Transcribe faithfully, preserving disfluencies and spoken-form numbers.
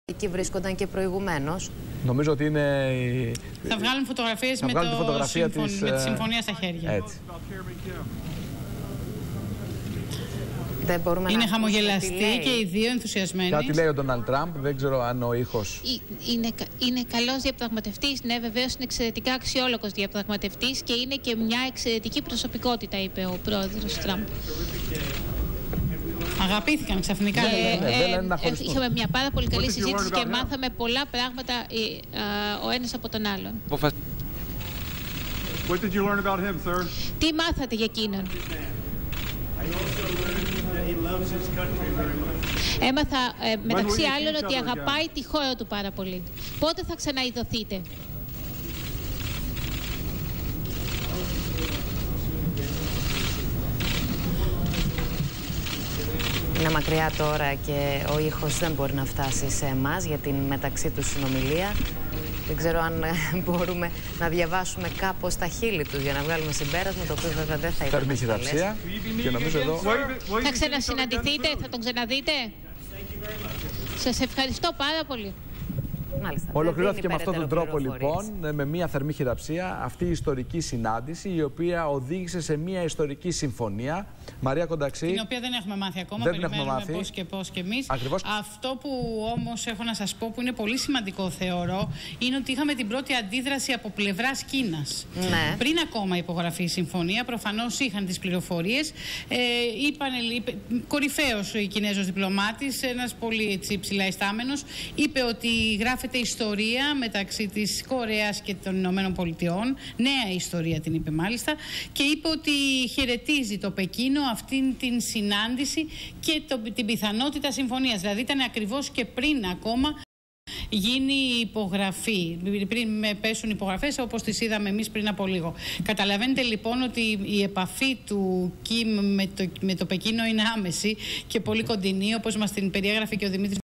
Εκεί βρίσκονταν και προηγουμένως. Νομίζω ότι είναι... Θα βγάλουν φωτογραφίες με, τη φωτογραφία συμφων... της, με τη συμφωνία στα χέρια. Έτσι. Δεν μπορούμε είναι να χαμογελαστοί και οι δύο ενθουσιασμένοι. Κάτι λέει ο Ντόναλντ Τραμπ, δεν ξέρω αν ο ήχος... Είναι, είναι καλός διαπραγματευτής, ναι, βεβαίως είναι εξαιρετικά αξιόλογος διαπραγματευτής και είναι και μια εξαιρετική προσωπικότητα, είπε ο πρόεδρος Τραμπ. Αγαπήθηκαν ξαφνικά. Ε, ναι, ναι, ναι, ε, ε, είχαμε μια πάρα πολύ καλή συζήτηση και μάθαμε πολλά πράγματα ε, α, ο ένας από τον άλλον. What did you learn about him, sir? Τι μάθατε για εκείνον? Έμαθα ε, μεταξύ άλλων ότι αγαπάει τη χώρα του πάρα πολύ. Πότε θα ξαναειδωθείτε? Είναι μακριά τώρα και ο ήχος δεν μπορεί να φτάσει σε εμάς για την μεταξύ τους συνομιλία. Δεν ξέρω αν μπορούμε να διαβάσουμε κάπως τα χείλη τους για να βγάλουμε συμπέρασμα, το οποίο βέβαια δεν θα ήταν. Θερμή χειραψία και νομίζω εδώ... Θα ξανασυναντηθείτε, θα τον ξαναδείτε? Σας ευχαριστώ πάρα πολύ. Μάλιστα. Ολοκληρώθηκε με αυτόν τον τρόπο λοιπόν, με μια θερμή χειραψία, αυτή η ιστορική συνάντηση, η οποία οδήγησε σε μια ιστορική συμφωνία. Μαρία Κονταξή. Την οποία δεν έχουμε μάθει ακόμα, δεν περιμένουμε μάθει. πώς και πώς και εμείς. Ακριβώς. Αυτό που όμως έχω να σας πω, που είναι πολύ σημαντικό θεωρώ, είναι ότι είχαμε την πρώτη αντίδραση από πλευράς Κίνας. Ναι. Πριν ακόμα υπογραφεί η συμφωνία, προφανώς είχαν τις πληροφορίες. Ε, είπαν, είπε, κορυφαίος ο Κινέζος διπλωμάτης, ένας πολύ έτσι, ψηλά ιστάμενος, είπε ότι γράφεται ιστορία μεταξύ της Κορέας και των Ηνωμένων Πολιτειών. Νέα ιστορία την είπε μάλιστα. Και είπε ότι χαιρετίζει το Πεκίνο αυτήν την συνάντηση και το, την πιθανότητα συμφωνίας. Δηλαδή ήταν ακριβώς και πριν ακόμα γίνει η υπογραφή, πριν πέσουν υπογραφές όπως τις είδαμε εμείς πριν από λίγο. Καταλαβαίνετε λοιπόν ότι η επαφή του Κιμ με το, με το Πεκίνο είναι άμεση και πολύ κοντινή, όπως μας την περιέγραφε και ο Δημήτρης